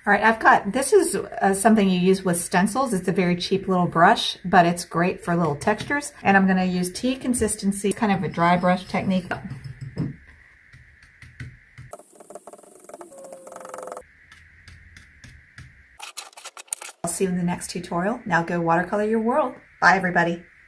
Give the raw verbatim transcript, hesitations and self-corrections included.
All right, I've got, this is uh, something you use with stencils. It's a very cheap little brush, but it's great for little textures. And I'm gonna use tea consistency, kind of a dry brush technique. I'll see you in the next tutorial. Now go watercolor your world. Bye, everybody.